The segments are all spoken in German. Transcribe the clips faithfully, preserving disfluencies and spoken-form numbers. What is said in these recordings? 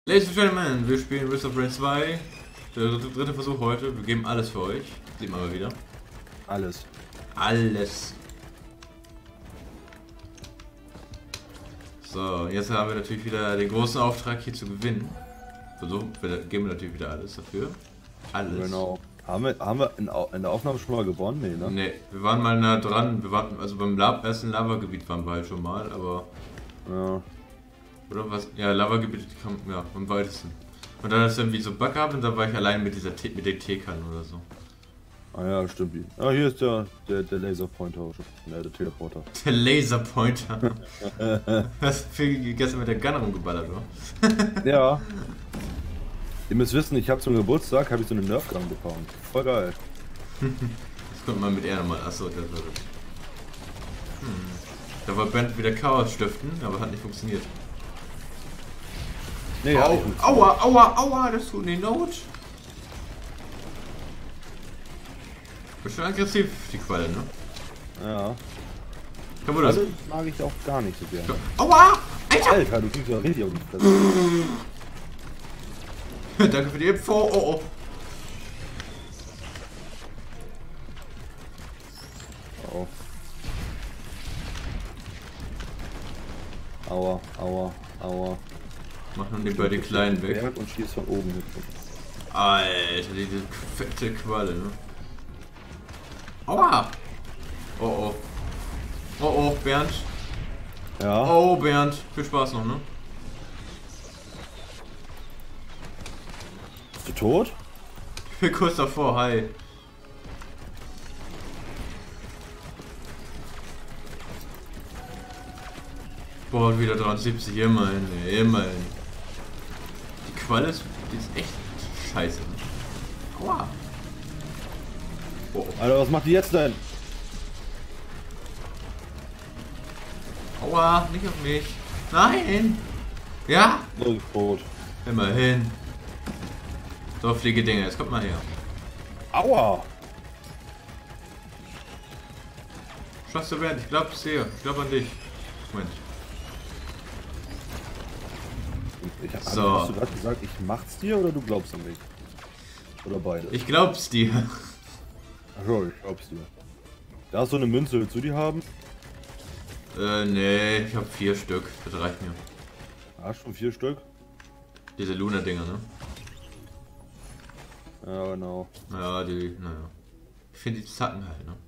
Ladies and Gentlemen, wir spielen Risk of Rain zwei. Der dritte, dritte Versuch heute. Wir geben alles für euch. Sieht man mal wieder. Alles. Alles. So, jetzt haben wir natürlich wieder den großen Auftrag hier zu gewinnen. Versuchen, wir geben natürlich wieder alles dafür. Alles. Genau. Haben wir, haben wir in, in der Aufnahme schon mal gewonnen? Nee, ne? Ne, wir waren mal nah dran. Wir waren, also beim Lab, ersten Lava-Gebiet waren wir halt schon mal, aber... Ja. Oder was? Ja, Lava-Gebiet kam ja am weitesten. Und dann ist irgendwie so Bug gehabt und da war ich allein mit dieser T mit den T-Kann oder so. Ah ja, stimmt. Ah, hier ist der, der, der Laserpointer auch schon. Ja, der Teleporter. Der Laserpointer. Hast du viel gestern mit der Gun rumgeballert, oder? Ja. Ihr müsst wissen, ich habe zum Geburtstag habe ich so eine Nerf Gun bekommen. Voll geil. Das kommt man mit R nochmal. Achso, der wird. Hm. Da war Band wieder Chaos stiften, aber hat nicht funktioniert. Nee, Au, ja, aua, aua, aua, das tut nicht Not. Ist schon aggressiv, die Qualle, ne? Ja. Kann man das? Das mag ich auch gar nicht so gerne. Aua! Alter! Alter, du kriegst ja richtig auf die Fresse. Danke für die Info. Oh, oh. Oh. Aua, aua, aua. Mach nun den bei den Kleinen weg. Berg und schießt von oben mit. Alter, diese fette Qualle, ne? Aua! Oh, oh. Oh, oh, Bernd. Ja. Oh, Bernd. Viel Spaß noch, ne? Bist du tot? Ich bin kurz davor, hi. Boah, wieder dreiundsiebzig, immerhin, ey, immerhin. Die Qualle ist, die ist echt scheiße. Ne? Aua. Oh, oh. Alter, was macht die jetzt denn? Aua, nicht auf mich. Nein! Ja? So, ist tot. Immerhin. So, fliege Dinge, jetzt kommt mal her. Aua! Schaffst du, Bernd, ich glaub's dir. Ich glaub an dich. Moment. Ich hab, So. Hast du gerade gesagt, ich mach's dir oder du glaubst an mich? Oder beide? Ich glaub's dir. Achso, ich glaub's dir. Da ist so eine Münze, willst du die haben? Äh, nee, ich hab vier Stück. Das reicht mir. Hast schon vier Stück? Diese Luna-Dinger, ne? Ja, genau. Ja, die, naja. Ich finde die zacken halt, ne?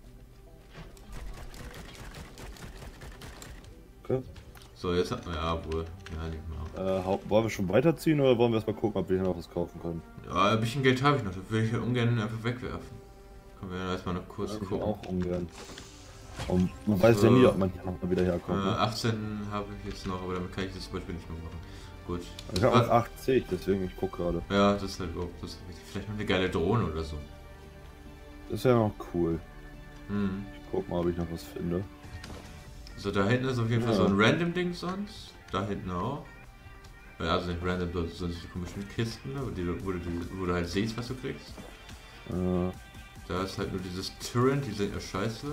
Okay. So, jetzt hat man ja wohl. Ja, nicht mehr. Äh, hau- wollen wir schon weiterziehen oder wollen wir erstmal gucken, ob wir hier noch was kaufen können? Ja, ein bisschen Geld habe ich noch. Das will ich ja ungern einfach wegwerfen. Können wir ja erstmal noch kurz Ja, ich gucken. auch ungern. Und man weiß So. ja nie, ob man hier noch mal wieder Äh, herkommt. Ne? achtzehn habe ich jetzt noch, aber damit kann ich das zum Beispiel nicht mehr machen. Gut. Ich habe Was- auch achtzig, deswegen ich guck gerade. Ja, das ist halt auch. Das ist wichtig. Vielleicht noch eine geile Drohne oder so. Das wäre noch cool. Hm. Ich guck mal, ob ich noch was finde. So, da hinten ist auf jeden Fall Ja. so ein Random-Ding sonst. Da hinten auch. Ja, also nicht random, sondern so diese komischen Kisten, aber die, wo, du, die, wo du halt siehst, was du kriegst. Äh, Da ist halt nur dieses Turret, die sind ja scheiße.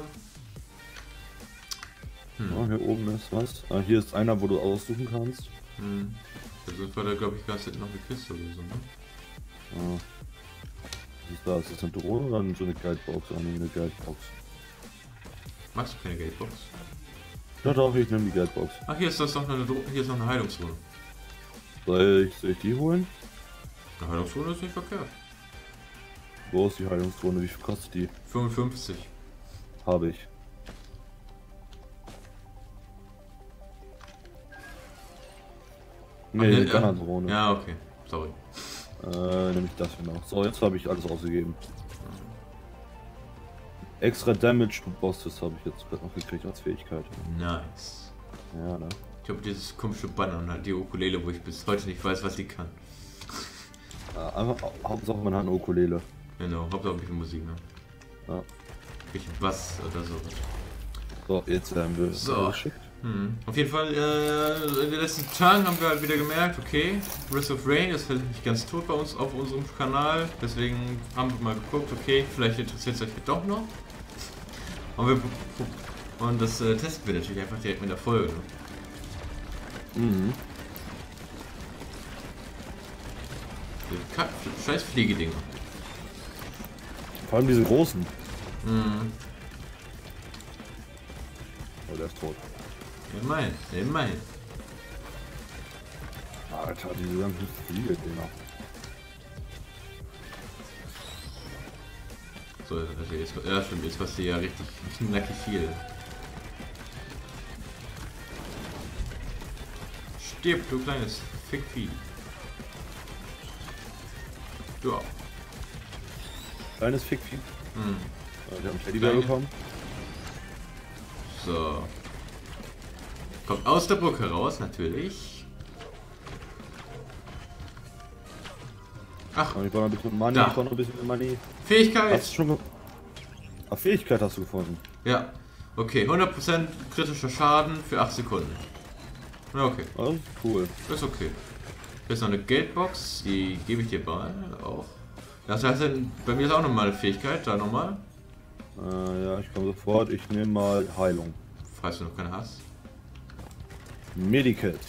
Hm. oh, hier oben ist was. Ah, hier ist einer, wo du aussuchen kannst. Hm. Da sind wir da, glaube ich, ganz hinten noch eine Kiste oder so, ne? Ah. Was ist das? Ist das eine Drohne oder so eine Guidebox? Ah, nee, eine Guidebox. Magst du keine Gatebox? Ja doch, ich nehme die Guidebox. Ach, hier ist das noch eine, Dro hier ist noch eine Heilungsrune. Soll ich, soll ich die holen? Eine Heilungsrune ist nicht verkehrt. Wo ist die Heilungsdrohne? Wie viel kostet die? fünfundfünfzig. Habe ich. Nee, Ach, die ja. Gunner-Drohne. Ja, okay. Sorry. Äh, nehme ich das hier noch. So, jetzt habe ich alles ausgegeben. Extra Damage to Bosses habe ich jetzt gerade noch gekriegt als Fähigkeit. Nice. Ja, ne? Ich habe dieses komische Banner und halt die Ukulele, wo ich bis heute nicht weiß, was die kann. Ja, einfach, hau- Hauptsache man hat eine Ukulele. Genau, Hauptsache ein bisschen Musik, ne? Ja. Bisschen Bass oder so. So, jetzt werden wir So. geschickt. Hm. Auf jeden Fall, äh, in den letzten Tagen haben wir halt wieder gemerkt, okay, Risk of Rain ist halt nicht ganz tot bei uns auf unserem Kanal. Deswegen haben wir mal geguckt, okay, vielleicht interessiert es euch ja doch noch. Und, wir, und das äh, testen wir natürlich einfach direkt mit der Folge. Ne? Mhm. Die Kack scheiß Fliegedinger. Vor allem diese großen. Mhm. Oh, der ist tot. Immerhin, immerhin. Alter, diese ganzen Fliegedinger. So, also jetzt, ja stimmt, jetzt kostet ja richtig knackig viel. Stirb, du kleines Fickvieh. Du auch. Kleines Fickvieh. Hm. Ich habe einen Teddybär bekommen. So. Kommt aus der Brücke raus, natürlich. Ach, Und ich brauche noch ein bisschen Money, da. ich brauche noch ein bisschen Money. Fähigkeit. Hast du schon ge Ach, Fähigkeit hast du gefunden. Ja. Okay, hundert Prozent kritischer Schaden für acht Sekunden. Ja, okay. Oh, das ist cool. Das ist okay. Hier ist noch eine Geldbox, die gebe ich dir bei auch. Das heißt, bei mir ist auch nochmal eine Fähigkeit, da nochmal. Äh, ja, ich komme sofort. Ich nehme mal Heilung. Falls du noch keine hast. Medikit.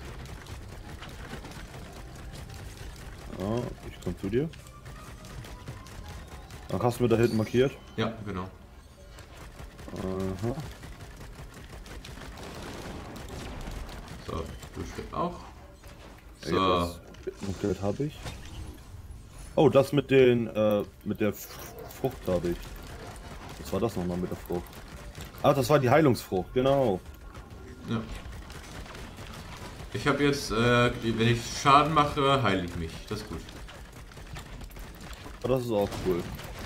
Ja, ich komme zu dir. Ach, hast du mir da hinten markiert? Ja, genau. Aha. So, du stirbst auch. So. Ja, Geld habe ich. Oh, das mit den, äh, mit der F Frucht habe ich. Was war das nochmal mit der Frucht? Ah, das war die Heilungsfrucht, genau. Ja. Ich habe jetzt, äh, wenn ich Schaden mache, heile ich mich. Das ist gut. Oh, das ist auch cool.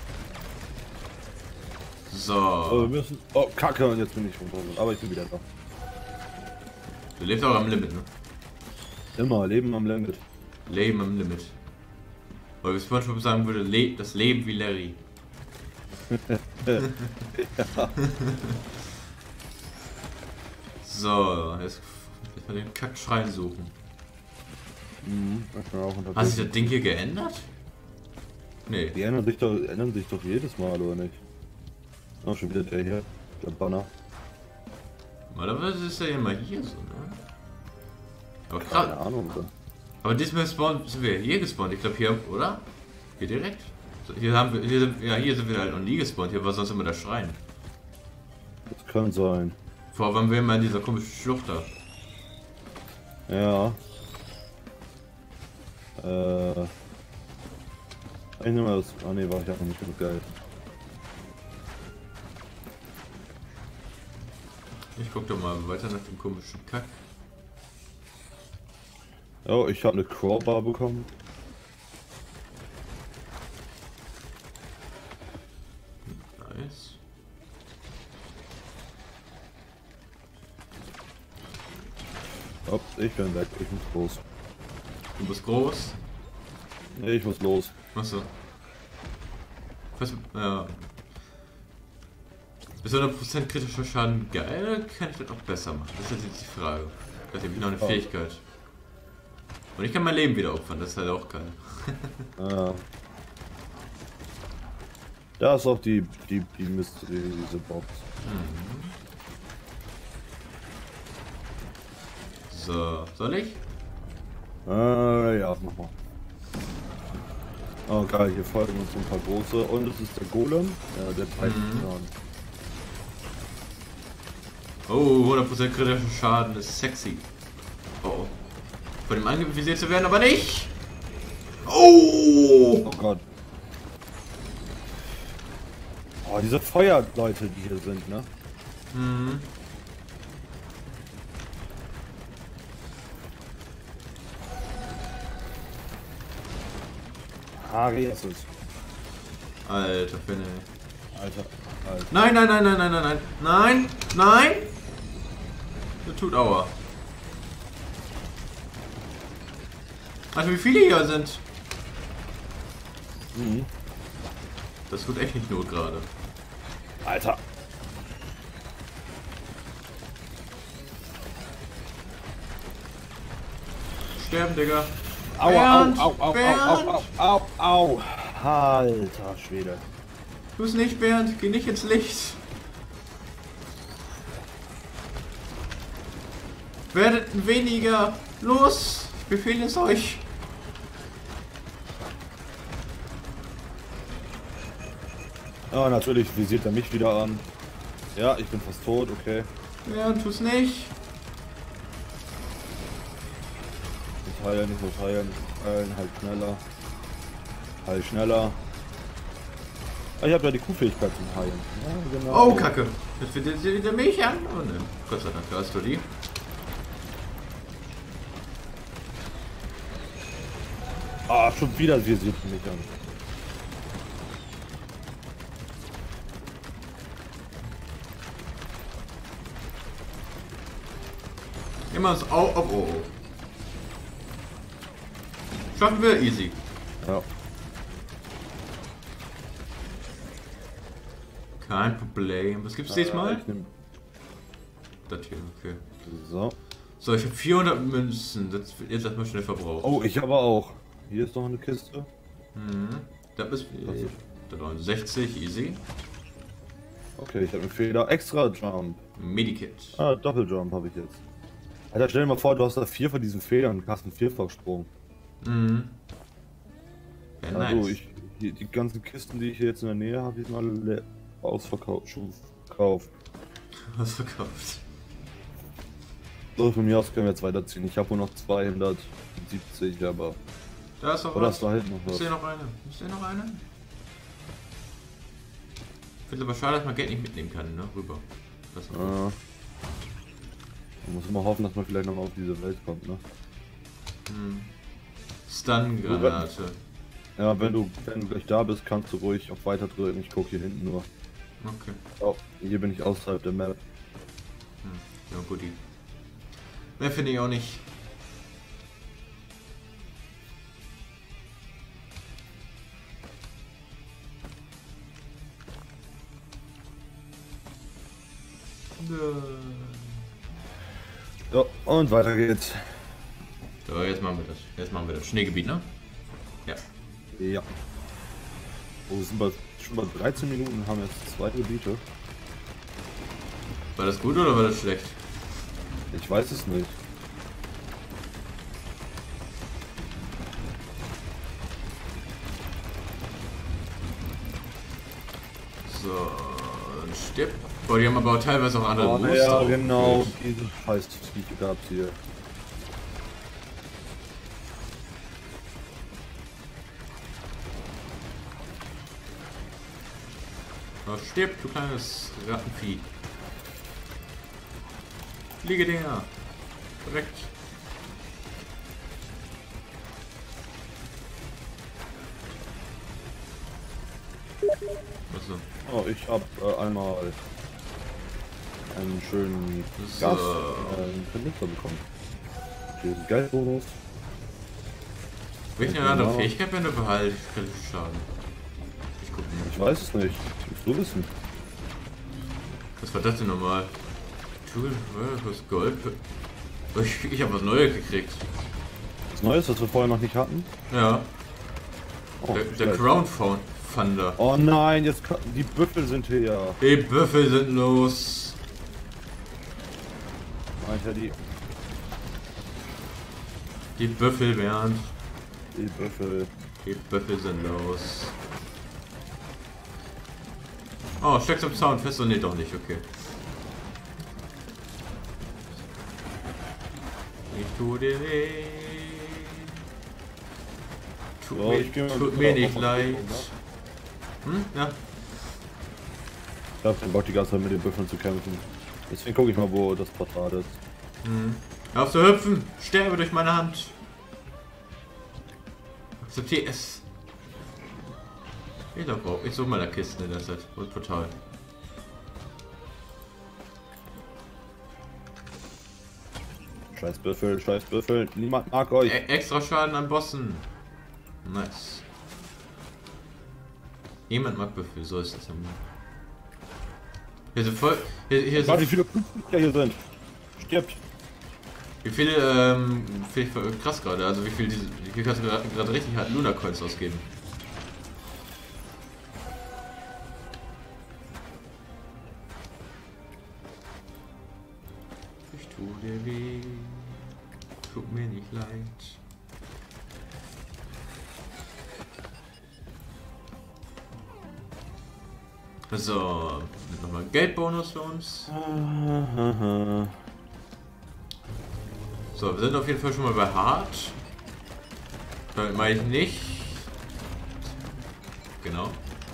So. Oh, wir müssen. Oh, Kacke, und jetzt bin ich runter. Aber ich bin wieder da. Du lebst auch am Limit, ne? Immer, Leben am Limit. Leben am Limit. Weil wie SpongeBob sagen würde, le das Leben wie Larry. Ja. So, jetzt mal den Kackschrein suchen. Mhm, ich bin auch unterwegs. Hat sich das Ding hier geändert? Nee. Die ändern sich doch, ändern sich doch jedes Mal, oder nicht? Oh, schon wieder der hier. Der Banner. Normalerweise ist er ja immer hier so, ne? Aber Keine krass. Ahnung. Oder? Aber diesmal spawnen, sind wir hier gespawnt. Ich glaube hier, oder? Hier direkt? So, hier haben wir, hier sind, ja, hier sind wir halt noch nie gespawnt. Hier war sonst immer der Schrein. Das kann sein. Vorher waren wir immer in dieser komischen Schlucht da. Ja. Äh. Ich nehme mal das. Ah ne, war ich auch nicht genug Geld. Ich guck doch mal weiter nach dem komischen Kack. Oh, ich habe eine Crowbar bekommen. Nice. Oh, ich bin weg. Ich muss los. Du bist groß. Nee, ich muss los. Achso. Was? Ja. Ist hundert Prozent kritischer Schaden geil oder kann ich das auch besser machen? Das ist jetzt die Frage. Da habe ich noch eine Oh. Fähigkeit. Und ich kann mein Leben wieder opfern, das ist halt auch geil. Ja. Da ist auch die, die, die Mystery, diese Box. Mhm. So, soll ich? Äh, ja, mach mal. Oh geil, hier folgen uns ein paar große. Und es ist der Golem. Ja, der Titan. Oh, hundert Prozent kritischer Schaden ist sexy. Oh, oh. Von dem angevisiert zu werden, aber nicht! Oh! Oh Gott. Oh, diese Feuerleute, die hier sind, ne? Mhm. Ah, Jesus. Alter Finne. Alter, Alter. Nein, nein, nein, nein, nein, nein, nein. Nein! Nein! Das tut Aua. Alter, wie viele hier sind. Mhm. Das tut echt nicht Not gerade. Alter. Sterben, Digga. Aua, Bernd, au, au, au, Bernd. au, au, au, au. Alter Schwede. Tu's nicht, Bernd. Geh nicht ins Licht. Werdet weniger. Los! Ich befehle es euch. Ah, natürlich visiert er mich wieder an. Ja, ich bin fast tot, okay. Ja, tu's nicht. Ich muss heilen, ich muss heilen, ich muss heilen, halt schneller. Heil schneller. Ah, ich habe ja die Q-Fähigkeit zum Heilen. Ja, genau. Oh, Kacke. Jetzt wird sie wieder mich an. Oh ne, Gott sei Dank, da hast du die. Ah, schon wieder visiert mich an. Immer so. Oh, oh, oh. Schaffen wir easy. Ja. Kein Problem. Was gibt's Äh, diesmal? ich nehm... Das hier, okay. So. So, ich habe vierhundert Münzen. Das wird jetzt erstmal schnell verbraucht. Oh, ich aber auch. Hier ist noch eine Kiste. Mhm. Das ist Das ist- da neunundsechzig, easy. Okay, ich habe einen Fehler. Extra Jump. Medikit. Ah, Doppeljump habe ich jetzt. Alter, stell dir mal vor, du hast da vier von diesen Fehlern und hast einen Vierfachsprung. Mhm. Ja, Also, nice. ich, die, die ganzen Kisten, die ich hier jetzt in der Nähe habe, die sind alle le- ausverkauft. Schon verkauft. Was verkauft? So, von mir aus können wir jetzt weiterziehen. Ich habe nur noch zweihundertsiebzig, aber... Da ist noch Oder was. ist da hinten noch Ist was? hier noch eine? Ist hier noch eine? Ich finde aber schade, dass man Geld nicht mitnehmen kann, ne? Rüber. Das ist noch was. Ah. Man muss immer hoffen, dass man vielleicht noch mal auf diese Welt kommt, ne? Hm. Stun-Granate. Ja, wenn du, wenn du gleich da bist, kannst du ruhig auf weiter drücken. Ich gucke hier hinten nur. Okay. Oh, hier bin ich außerhalb der Map. Hm. Ja, guti. Mehr finde ich auch nicht. So, und weiter geht's. So, jetzt machen wir das. Jetzt machen wir das Schneegebiet, ne? Ja. Ja. Oh, wir sind bei, schon bei dreizehn Minuten und haben jetzt zwei Gebiete. War das gut oder war das schlecht? Ich weiß es nicht. So, stirb. Boah, die haben aber auch teilweise auch andere Oh, Muster. ja, genau. aufgeführt. Diese scheiß Viecher gab's hier. Oh, stirb, du kleines Rattenvieh. Fliege Dinger. Direkt. Achso. Oh, ich hab äh, einmal einen schönen So. Gast, äh, einen Vernichter bekommen. Diesen Geldbonus. Welche Genau. andere Fähigkeit, wenn du behalten? Ich kann schaden. Ich guck mal. Ich weiß es nicht. Musst du wissen. Was war das denn nochmal? Tool, was Gold? Ich, ich habe was Neues gekriegt. Was Neues, was wir vorher noch nicht hatten? Ja. Oh, Der, der geil. Crown Thunder. Oh nein, jetzt ka- die Büffel sind hier. Die Büffel sind los. Alter, die, Die Büffel, Bernd. die Büffel. Die Büffel sind los. Oh, steckst am Zaun fest und nee, doch nicht, okay. Ich tu dir weh. Tut So, mir, ich geh mal tut wieder mir auf nicht auf leid. Gucken, Hm? Ja. Ich glaube, der Bock die ganze Zeit mit den Büffeln zu kämpfen. Deswegen gucke ich mal, wo das Portal ist. Hm. Hör auf zu hüpfen! Sterbe durch meine Hand! Akzeptiere es! Ich glaube, ich suche mal eine Kiste in der Zeit. Und Portal. Scheiß Büffel, scheiß Büffel. Niemand mag euch. E extra Schaden an Bossen. Nice. Niemand mag Büffel, so ist das immer. Hier sind voll. Hier, hier Warte, wie sind. viele Blutlichter hier sind. Stirbt. Wie viele, ähm. Finde ich voll krass gerade. Also, wie viel diese. Hier kannst du gerade richtig halt Luna Coins ausgeben. Ich tu dir weh. Tut mir nicht leid. So, nochmal Geldbonus für uns. So, wir sind auf jeden Fall schon mal bei Hart. Damit meine ich nicht. Genau.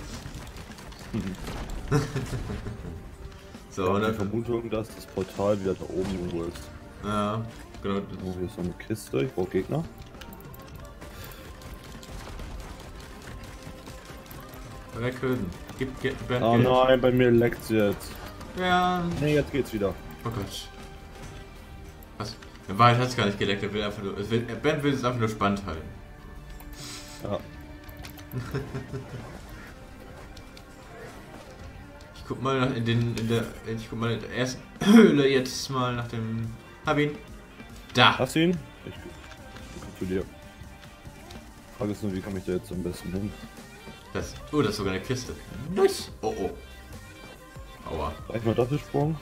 So, und und die dann, Vermutung, dass das Portal wieder da oben irgendwo ist. ja, genau. Oh, hier ist noch eine Kiste, ich brauche Gegner. Wegköden. Gib Ge Bernd Oh Geld. nein, bei mir leckt's jetzt. Ja. Ne, jetzt geht's wieder. Oh Gott. Was? In Wahrheit hat es gar nicht geleckt, er will einfach nur. Es will, Bernd will es einfach nur spannend halten. Ja. Ich guck mal nach in den in der ich guck mal in der ersten Höhle jetzt mal nach dem. Hab ihn. Da. Hast du ihn? Ich, ich komm zu dir. Frage ist nur, wie komme ich da jetzt am besten hin? Das. Oh, das ist sogar eine Kiste. Nice. Oh oh. Aua. Reicht mal Doppelsprung?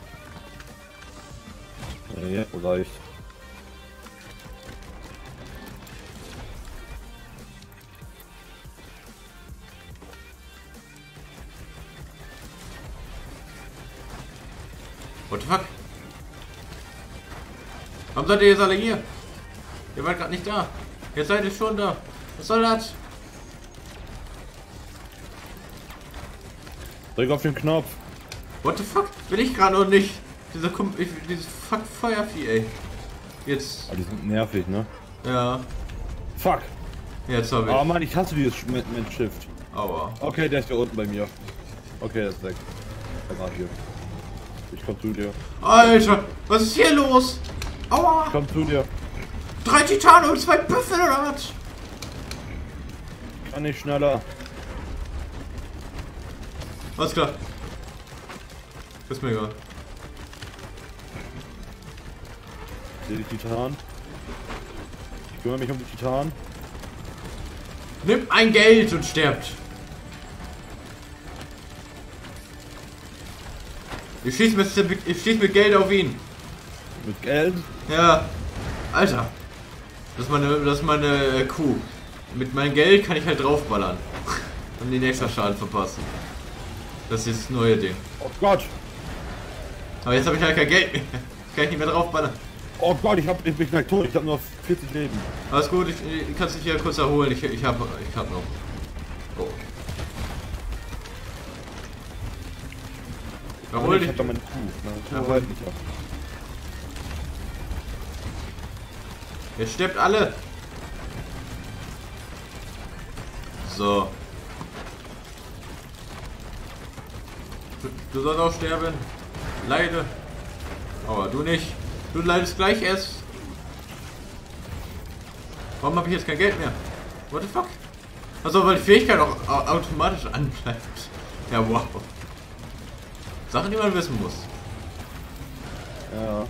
Ja, reicht. What the fuck? Warum seid ihr jetzt alle hier? Ihr wart gerade nicht da. Jetzt seid ihr schon da. Was soll das? Drück auf den Knopf. What the fuck? Will ich gerade noch nicht. Dieser Kump ich, dieses fuck Feuervieh, ey. Jetzt. Ah, die sind nervig, ne? Ja. Fuck! Jetzt hab ich. Oh Mann, ich hasse dieses Shift. Aua. Okay, der ist hier unten bei mir. Okay, der ist weg. Der war hier. Ich komm zu dir. Alter, was ist hier los? Aua! Ich komm zu dir. Drei Titanen und zwei Büffel oder was? Kann nicht schneller. Alles klar. Ist mir egal. Ich sehe die Titanen. Ich kümmere mich um die Titanen. Nimmt ein Geld und stirbt. Ich schieß mit, ich schieß mit Geld auf ihn. Mit Geld? Ja. Alter. Das ist meine, das ist meine äh, Kuh. Mit meinem Geld kann ich halt draufballern. Und den extra Schaden verpassen. Das ist das neue Ding. Oh Gott! Aber jetzt habe ich halt kein Geld mehr. Kann ich nicht mehr draufballern. Oh Gott, ich hab ich bin gleich tot. Ich hab nur vierzig Leben. Alles gut, ich, ich kannst dich hier kurz erholen. Ich, ich hab, ich hab noch. Oh. Erhol Ich dich. hab da meine Kuh. Meine Kuh Erhol. halt nicht ab. Jetzt stirbt alle. So. Du, du sollst auch sterben. Leide. Aber du nicht. Du leidest gleich erst. Warum habe ich jetzt kein Geld mehr? What the fuck? Also weil die Fähigkeit auch au- automatisch anbleibt. Ja, wow. Sachen, die man wissen muss. Ja.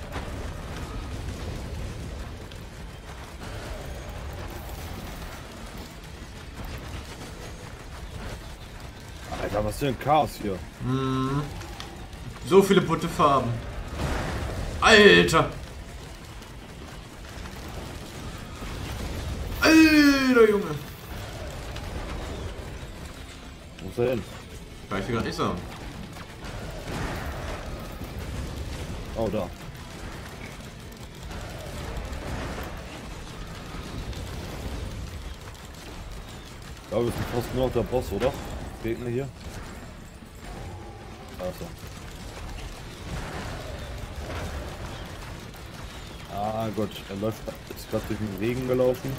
Alter, was für ein Chaos hier. Hm. So viele bunte Farben. Alter! Alter Junge! Wo ist er hin? Kann ich dir gerade nicht sagen. Oh, da. Ich glaube, es ist fast nur noch der Boss, oder? Gegner hier. Also. Ah Gott, er läuft, ist gerade durch den Regen gelaufen.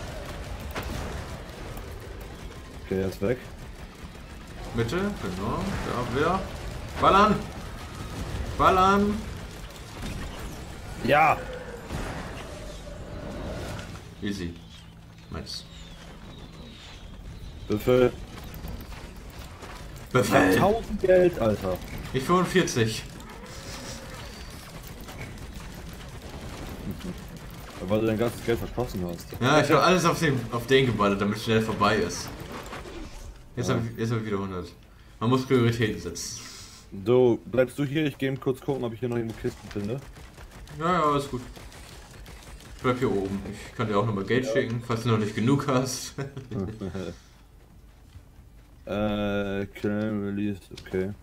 Okay, er ist weg. Mitte, genau. Da, wer? Ballern! Ballern! Ja! Easy. Nice. Befehl. Befehl! tausend Geld, Alter. Ich fünfundvierzig. Weil du dein ganzes Geld verschossen hast. Ja, ich habe alles auf den, auf den geballert, damit es schnell vorbei ist. Jetzt ja. habe ich, hab ich wieder hundert. Man muss Prioritäten setzen. So, bleibst du hier? Ich gehe kurz gucken, ob ich hier noch irgendwo Kisten finde. Ja, ja, alles gut. Ich bleib hier oben. Ich kann dir auch nochmal Geld ja. schicken, falls du noch nicht genug hast. Äh, Claim Release, okay.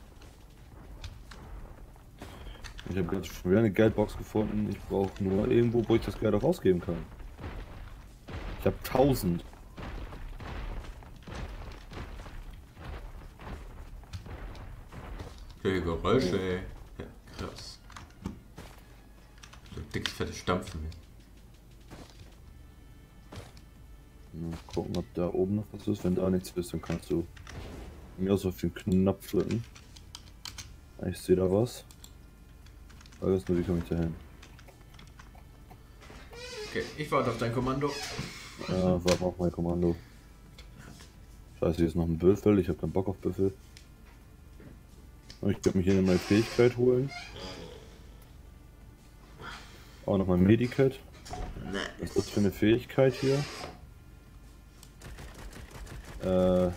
Ich habe jetzt schon wieder eine Geldbox gefunden. Ich brauche nur irgendwo, wo ich das Geld auch ausgeben kann. Ich habe tausend. Okay, Geräusche, ey. Ja, krass. So dickes, fettes Stampfen. Mal gucken, ob da oben noch was ist. Wenn da nichts ist, dann kannst du mir aus auf den Knopf drücken. Ich sehe da was. Aber das nur, wie komme ich da hin? Okay, ich warte auf dein Kommando. Ja, warte auf mein Kommando. Scheiße, hier ist noch ein Büffel. Ich habe keinen Bock auf Büffel. Ich könnte mich hier eine neue Fähigkeit holen. Auch noch mal ein Medikit. Was ist das für eine Fähigkeit hier? Äh,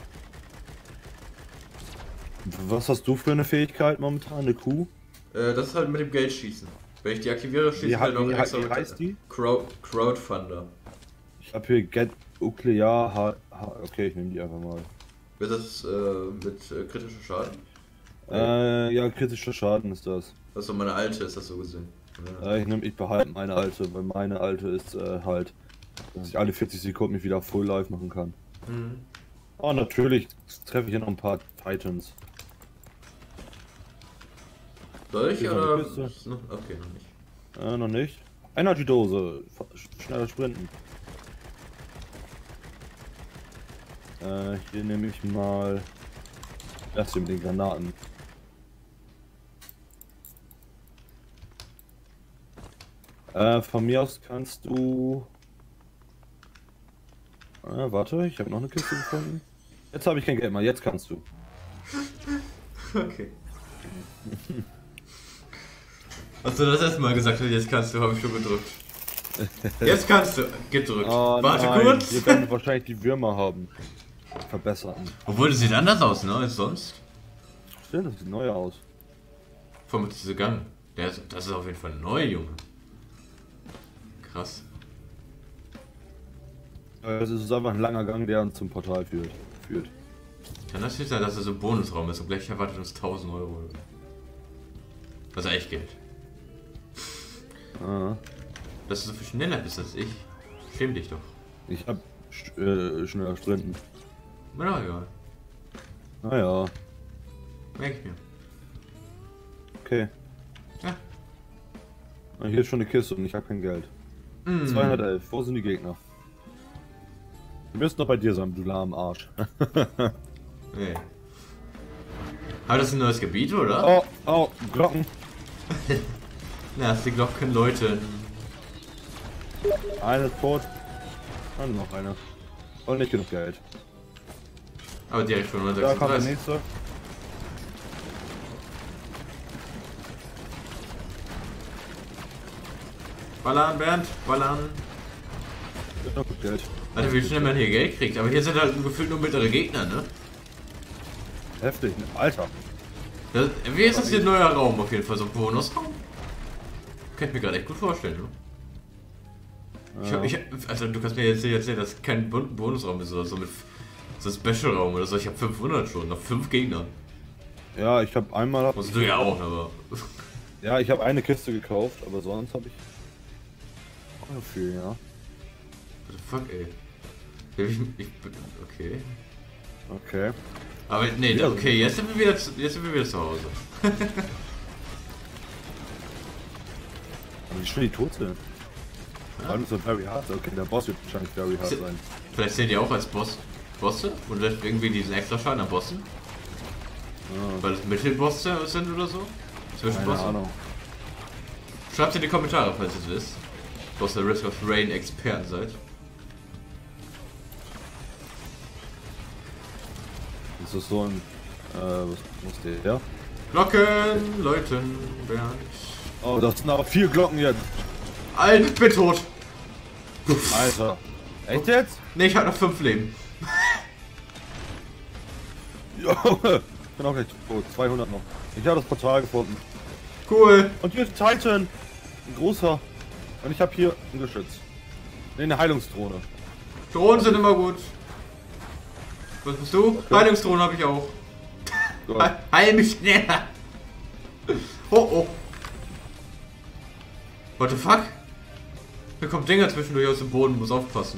was hast du für eine Fähigkeit momentan? Eine Kuh? Äh, das ist halt mit dem Geld schießen. Wenn ich die aktiviere, schieße ich halt noch wie, extra. Wie heißt die? Crowd, Crowdfunder. Ich habe hier Get Nuklear H. H okay, ich nehme die einfach mal. Wird das äh, mit äh, kritischem Schaden? Äh, ja, kritischer Schaden ist das. Das ist doch meine alte, ist das so gesehen. Ja. Äh, ich nehme, ich behalte meine alte, weil meine alte ist äh, halt, dass ich alle vierzig Sekunden mich wieder Full Life machen kann. Mhm. Oh, natürlich treffe ich hier noch ein paar Titans. Soll ich Hier ist oder? noch eine Kiste. Okay, noch nicht. Äh, noch nicht. Energy Dose. Schneller sprinten. Äh, hier nehme ich mal das hier mit den Granaten. Äh, von mir aus kannst du... Äh, warte, ich habe noch eine Kiste gefunden. Jetzt habe ich kein Geld mehr, jetzt kannst du. Okay. Hast du das erste Mal gesagt, jetzt kannst du, habe ich schon gedrückt. Jetzt kannst du, gedrückt. Oh, Warte nein, kurz. wir werden wahrscheinlich die Würmer haben. Verbessern. Obwohl, das sieht anders aus, ne, als sonst. Stimmt, das sieht neu aus. Vor allem dieser Gang. Der ist, das ist auf jeden Fall neu, Junge. Krass. Es ist einfach ein langer Gang, der uns zum Portal führt. führt. Kann das nicht sein, dass er so ein Bonusraum ist und gleich erwartet uns tausend Euro? Das ist echt Geld. Ah. Dass du so viel schneller bist als ich. Schäm dich doch. Ich hab äh, schneller sprinten. Mir doch egal. Naja, Merk ich mir. okay. Ja. Ah, hier ist schon eine Kiste und ich habe kein Geld. Mm. zweihundertelf, wo sind die Gegner? Wir müssen doch bei dir sein, du lahm Arsch. Nee. Aber das ist ein neues Gebiet, oder? Oh, oh, Glocken. Na, ja, die Glocken Leute. Eine ist tot. Und noch eine. Und nicht genug Geld. Aber direkt schon Da kommt der hundertsechsunddreißig. nächste. Ballern, Bernd, ballern. Wird noch gut Geld. Alter, wie schnell man hier Geld kriegt. Aber hier sind halt gefühlt nur mittlere Gegner, ne? Heftig, ne? Alter. Das, wie ist das hier ein neuer Raum auf jeden Fall? So ein Bonusraum? Kann ich mir gerade echt gut vorstellen, ne? Ich hab, ich, also du kannst mir jetzt nicht erzählen, dass kein Bon- Bonusraum ist oder so mit so ein Special-Raum oder so. Ich habe fünfhundert schon, noch fünf Gegner. Ja, ich habe einmal... Musst du ja auch, aber... Ja, ich habe eine Kiste gekauft, aber sonst habe ich... auch noch viel, ja. What the fuck, ey. Ich, ich, okay. Okay. Aber nee, Ja, okay, jetzt sind wir wieder zu, jetzt sind wir wieder zu Hause. Aber wie schnell die tot sind. Ja. Alles so very hard. Okay, der Boss wird wahrscheinlich very hard sein. Vielleicht sehen die auch als Boss Bosse und deswegen irgendwie diesen extra Schaden an Bossen. Ja, Weil es Mittelbosse sind oder so. keine Zwischenbosse. Ahnung. Schreibt in die Kommentare, falls ihr es wisst. Was der Risk of Rain Experten seid. Das ist so ein... Äh, was muss der? Ja? Glocken, Leuten, Bernd. Oh, das sind aber vier Glocken jetzt. Alter, ich bin tot. Alter. Echt jetzt? Ne, ich hab noch fünf Leben. Junge. Ich bin auch gleich tot. zweihundert noch. Ich habe das Portal gefunden. Cool. Und hier ist ein Titan. Ein großer. Und ich habe hier ein Geschütz. Ne, eine Heilungsdrohne. Drohnen sind immer gut. Was bist du? Okay. Heilungsdrohnen habe ich auch. So. He- Heil mich schneller! Oh oh! What the fuck? Hier kommt Dinger zwischendurch aus dem Boden, muss aufpassen.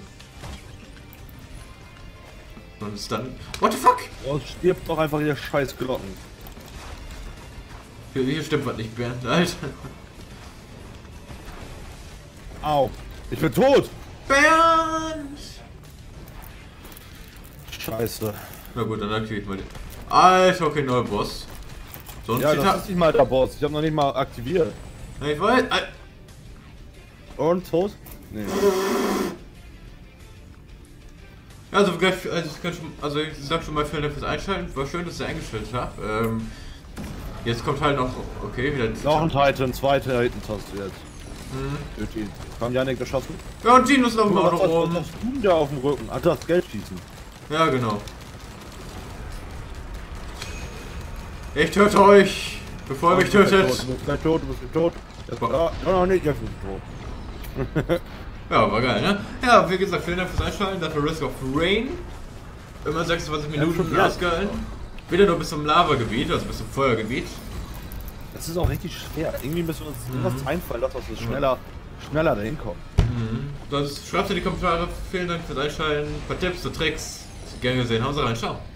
Und ist dann. What the fuck? Oh, stirbt doch einfach hier scheiß Glocken. Hier, hier stimmt was nicht, Bernd, Alter. Au. Ich bin tot. Bernd! Scheiße. Na gut, dann aktiviere ich mal den. Alter, okay, neuer Boss. Sonst Ja, sieht das ist nicht mal der Boss. Ich habe noch nicht mal aktiviert. er- Ich weiß. Al- Und tot? Nee. Also, gleich, also, ich kann schon, also ich sag schon mal vielen Dank fürs Einschalten. War schön, dass ihr eingestellt habt. Ähm, jetzt kommt halt noch. Okay, wieder. Noch ein Titan, zwei Titans hast du jetzt. Mhm. Durch die. Kam Janik geschossen? Ja, und Dinos laufen auch Was noch hast rum. was hast du da auf dem Rücken? Ah, das Geld schießen. Ja, genau. Ich töte euch, bevor ihr mich Du bist gleich tötet. tot, Du bist gleich tot, du bist gleich tot. Jetzt Boah. ja, ja, noch nicht, jetzt bist du tot. Ja, war geil, ne? Ja, wie gesagt, vielen Dank fürs Einschalten. Das war Risk of Rain. Immer sechsundzwanzig Minuten Ja, ausgehalten. Wieder nur bis zum Lavagebiet, also bis zum Feuergebiet. Das ist auch richtig schwer. Irgendwie müssen wir uns irgendwas einfallen, dass wir schneller, schneller dahin kommen. Mhm. Sonst schreibt in die Kommentare. Vielen Dank fürs Einschalten. Ein paar Tipps und Tricks. Gerne gesehen. Haut rein. Ciao.